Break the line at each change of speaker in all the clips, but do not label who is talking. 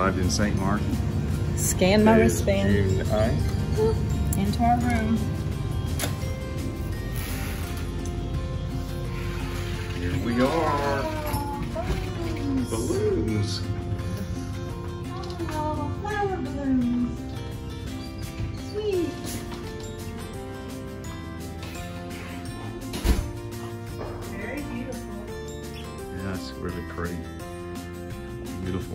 arrived in St. Maarten.
Scan my wristband.
June 9th.
Into our room.
Here we are. Balloons.
Oh, flower balloons. Sweet. Very beautiful.
Yeah, it's really pretty. Beautiful.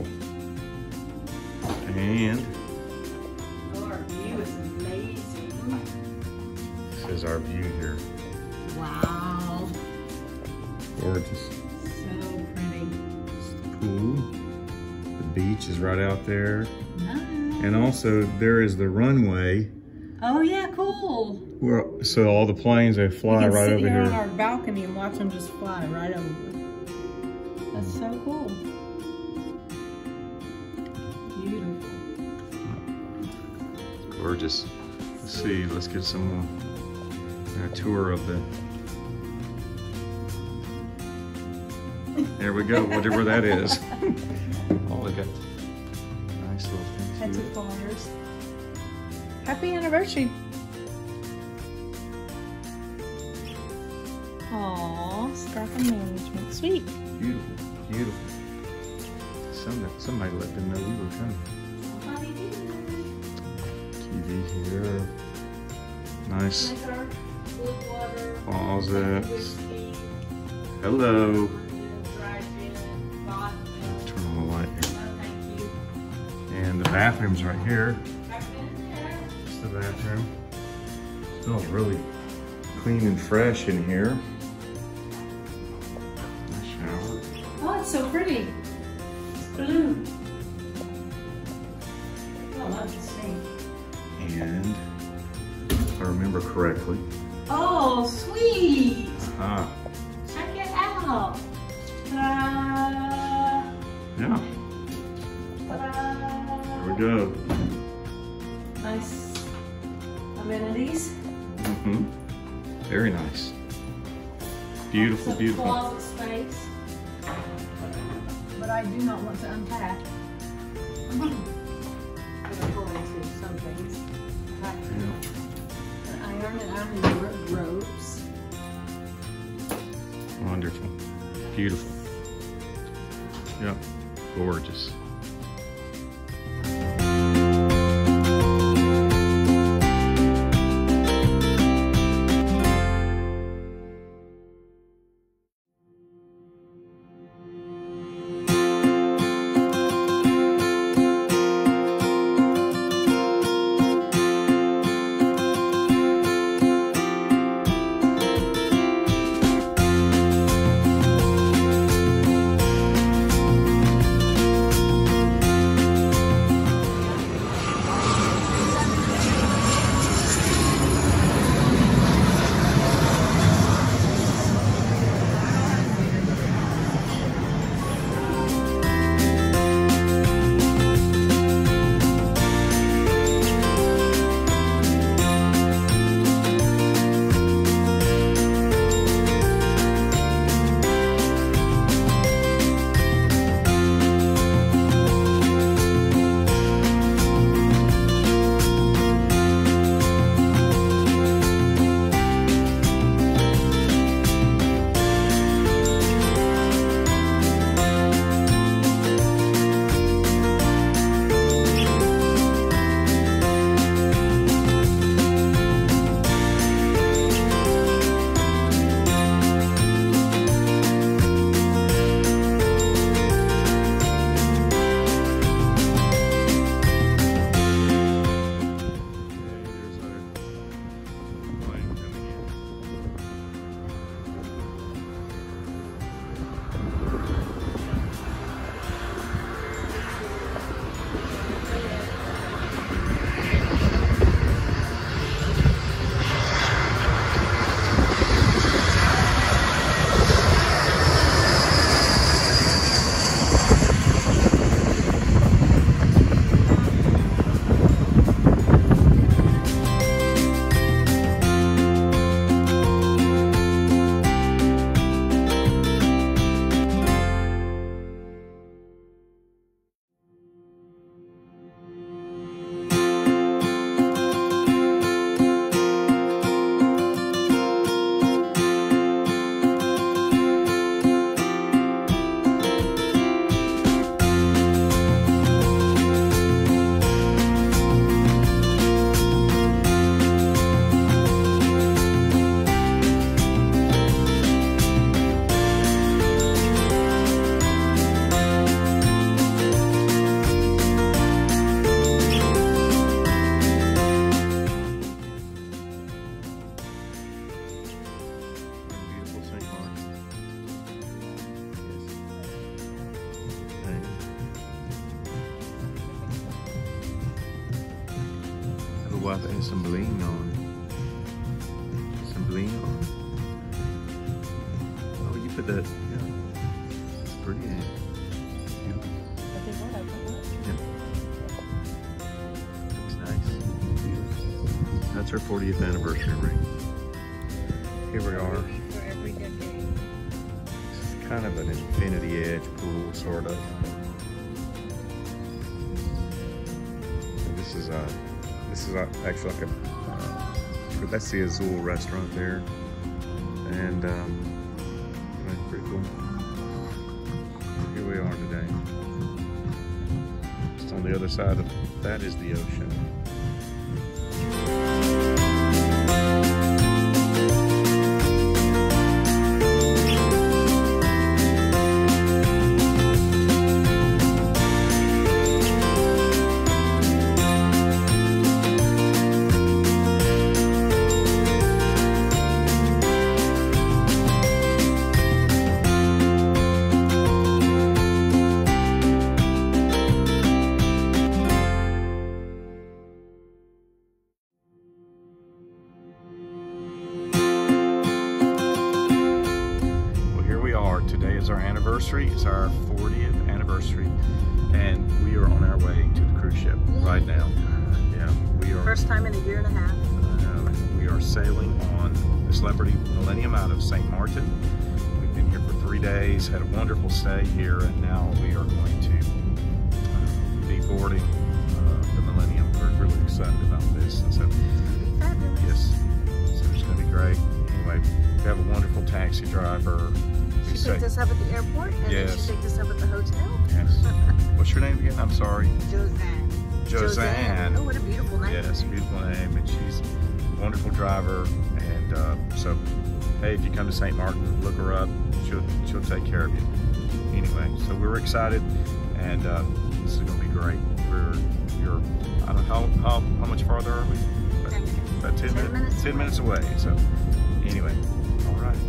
And
Oh, our view is amazing.
this is our view here.
Wow.
Gorgeous.
So pretty.
It's the pool. The beach is right out there.
Nice.
And also there is the runway
Oh yeah, cool.
where so all the planes they fly
We can
right
sit
over
here on
here.
our balcony and watch them just fly right over. That's so cool. Beautiful.
It's gorgeous. Let's see, let's get some a tour of the. There we go, whatever that is. Oh, they got nice little things
That's
here.
flowers. Happy anniversary. Aww, Scrapper Management. Sweet.
Beautiful, beautiful. Somebody let them know we were coming. TV here. Nice closets. Hello. Turn on the light here. And the bathroom's right here. It's the bathroom. Smells really clean and fresh in here. Nice shower.
Oh, it's so pretty. It's blue. Oh, that's neat.
And if I remember correctly.
Oh, sweet.
Ah,
Check it out. Ta-da.
yeah.
Ta-da.
There we go.
Nice amenities.
Mm-hmm. Very nice. Beautiful,
Some
beautiful.
closet space. But I do not want to unpack. I'm gonna go into some things.
Yeah.
An iron and iron ropes.
Wonderful. Beautiful. Yep. Gorgeous. wife has some bling on. Some bling on. Oh, you put that. Yeah. It's pretty. Beautiful. Yeah. Looks nice. That's her 40th anniversary ring. Here we are. It's kind of an infinity edge pool, sort of. This is actually like a that's the Azul restaurant there, and pretty cool. Here we are today. Just on the other side of that is the ocean. Today is our anniversary. It's our 40th anniversary, and we are on our way to the cruise ship right now. Yeah, we are.
First time in a year and a half.
We are sailing on the Celebrity Millennium out of St. Maarten. We've been here for 3 days, had a wonderful stay here, and now we are going to be boarding the Millennium. We're really excited about this, and so
Fabulous.
yes, so it's going to be great. Anyway, we have a wonderful taxi driver.
She picked us up at the airport, and then she picked us up at the hotel.
Yes. What's your name again? I'm sorry.
Josanne. Oh, what a beautiful name.
Yes, beautiful name, and she's a wonderful driver. And so, hey, if you come to St. Maarten, look her up. She'll take care of you. Anyway, so we're excited, and this is going to be great. You're I don't know how much farther are we? About 10 minutes. 10 minutes away. So anyway, all right.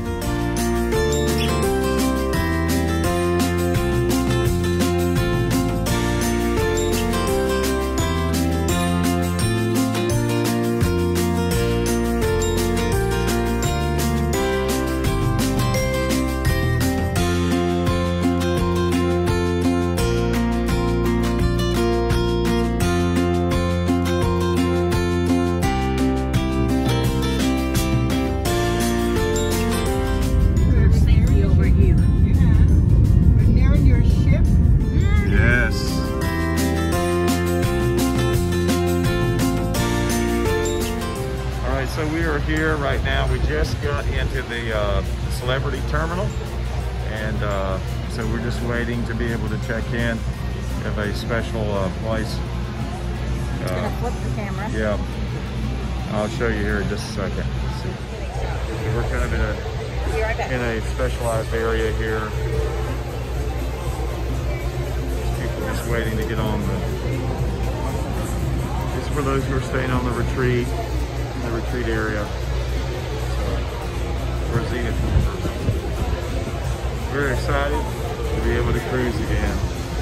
So we are here right now. We just got into the Celebrity Terminal, and so we're just waiting to be able to check in. We have a special place.
It's gonna flip the camera.
Yeah, I'll show you here in just a second. So we're kind of in a specialized area here. People just waiting to get on the. This is for those who are staying on the retreat. The retreat area. So, for Zenith members. Very excited to be able to cruise again.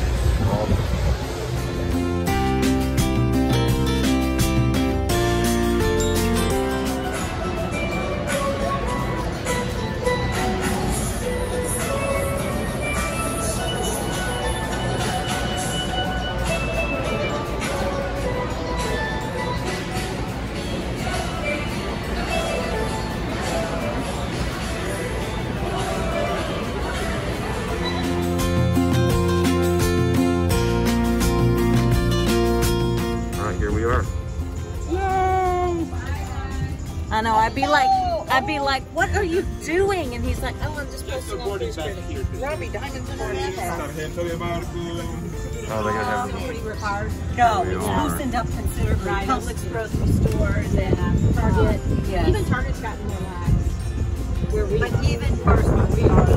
I know, I'd be like, what are you doing? And he's like, oh, I'm just posting on Facebook. Robbie, diamonds in the bath.
Oh, they're gonna have
pretty hard. No, it's loosened up considerably. Publix grocery stores and Target. Yes. Even Target's gotten more lax. But even first, we have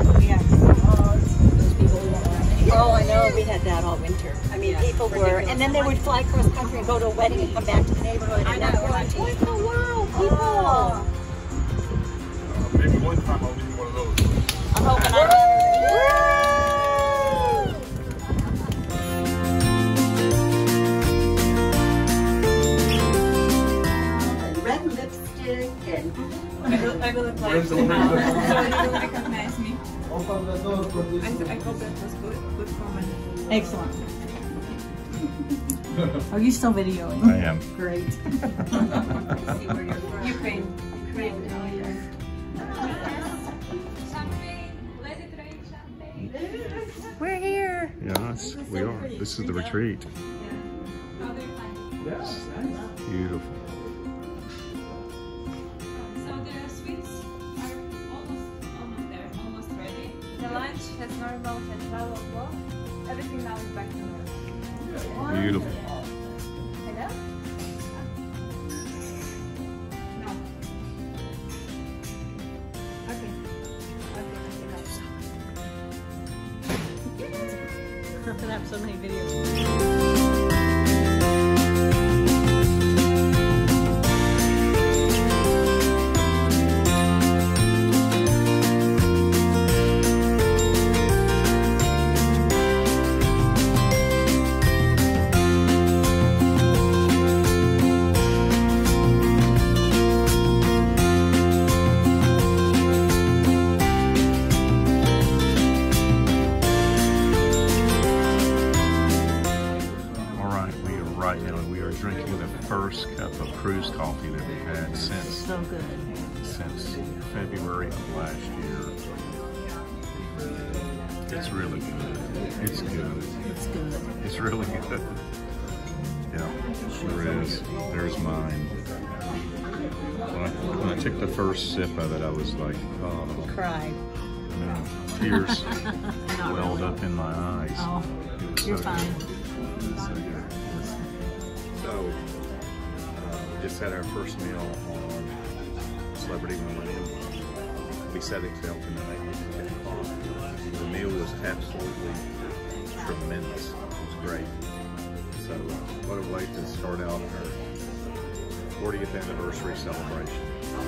those people who won't run. Oh, I know, we had that all winter. I mean, people were, and then they would fly across country and go to a wedding and come back to the neighborhood. I know, what in the world, people?
Maybe one time I'll need one of those.
I'm hoping I never. I will apply
Where's
to
the-
the
where's the-
house, so you will recognize me. I hope that was good comment.
Excellent. Are you still videoing?
I am.
Great.
See where you're from. Ukraine. Ukraine. Oh, yes.
We're here.
Yes, we are. This is the retreat.
Yes.
Beautiful.
So the sweets are almost there, almost ready. The lunch has normal at 12 o'clock. Everything now is back to normal.
Beautiful.
Hello? No. Okay.
I have so many videos.
Drinking the first cup of cruise coffee that we've had since
So good.
February of last year. It's really good. It's good.
It's good.
It's really good. Yeah, sure is. There's mine. When I took the first sip of it, I was like, oh,
Cried.
tears welled up in my eyes.
Oh,
It was
you're
so
fine.
good. It was so good. So, we just had our first meal on Celebrity Millennium. We set it till tonight at 10 o'clock. The meal was absolutely tremendous. It was great. So, what a way to start out our 40th anniversary celebration.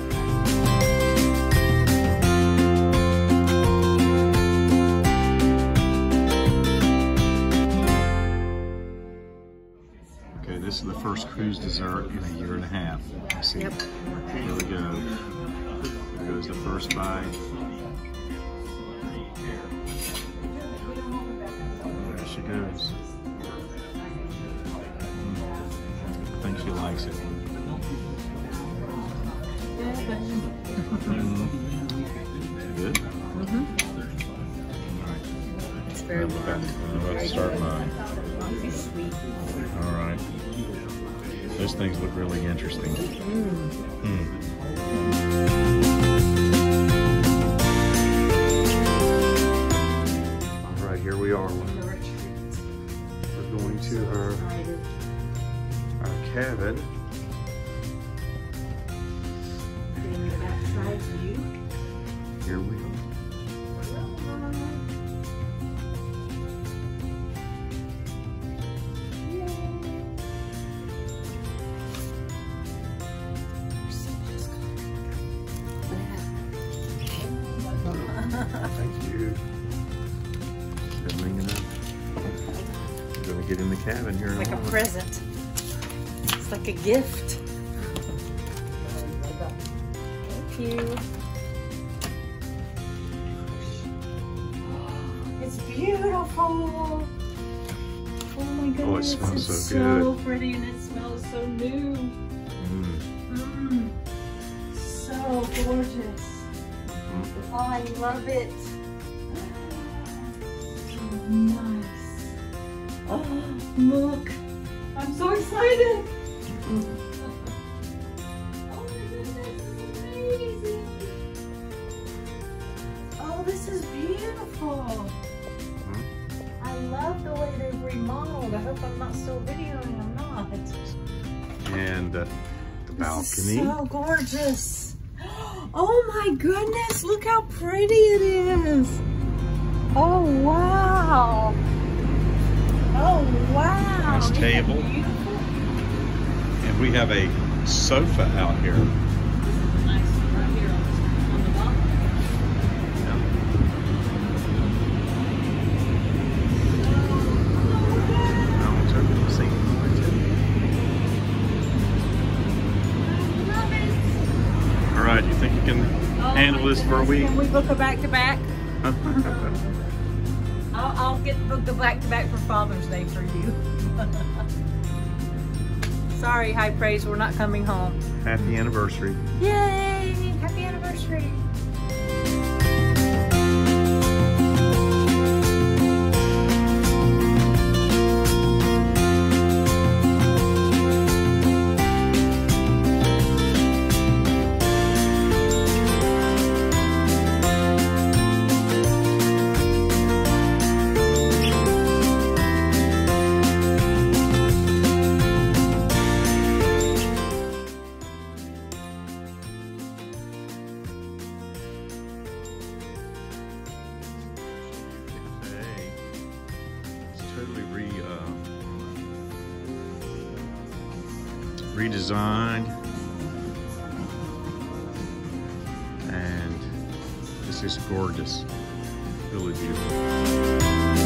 This is the first cruise dessert in a year and a half. See,
yep.
Here we go. Here goes the first bite. There she goes. I think she likes it. Good?
Mm-hmm.
All right.
It's very warm.
I'm about to start mine.
Sweet.
All right. Those things look really interesting. All right, here we are. We're going to our cabin. Here we are. Thank you. Fiddling it up. We're gonna get in the cabin here.
It's like a present. It's like a gift. Thank you. It's beautiful. Oh my goodness.
Oh, it smells
it's
so good.
So pretty and it smells so new. So gorgeous. Oh, I love it. So nice. Oh, look. I'm so excited. Oh my goodness, this is amazing. Oh, this is beautiful. I love the way they've remodeled. I hope I'm not still videoing. I'm not.
And the balcony.
This is so gorgeous. Oh my goodness, look how pretty it is. Oh wow. Oh wow.
Nice table. And we have a sofa out here.
This is nice right here on the balcony.
Now let's open the sink. All right, you think you can handle this for a week.
Can we book a back-to-back? I'll book the back-to-back for Father's Day for you. Sorry, High Praise, we're not coming home.
Happy anniversary.
Yay! Happy anniversary.
Redesigned, and this is gorgeous, really beautiful.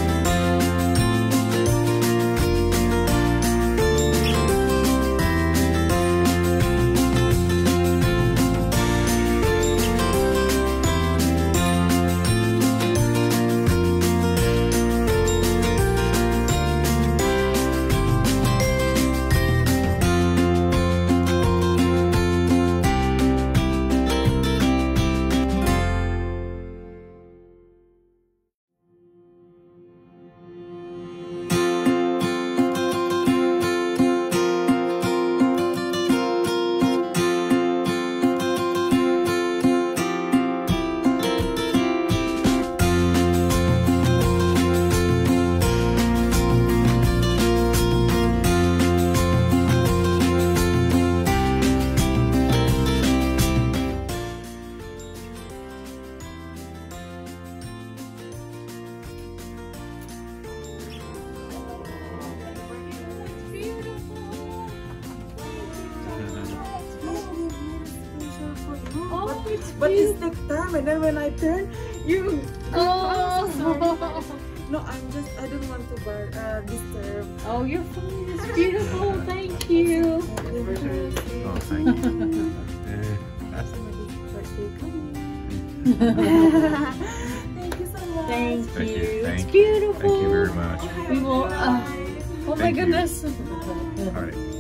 But it's the time, and then when I turn, you.
Oh,
No, I don't want to disturb.
oh, you're fine. It's beautiful. Thank you.
Oh, thank you.
Somebody's birthday coming. Thank you so much.
Thank
Thank you.
you. It's
Thank you.
beautiful.
Thank you very much.
We will. Oh my
Thank you.
goodness.
All right.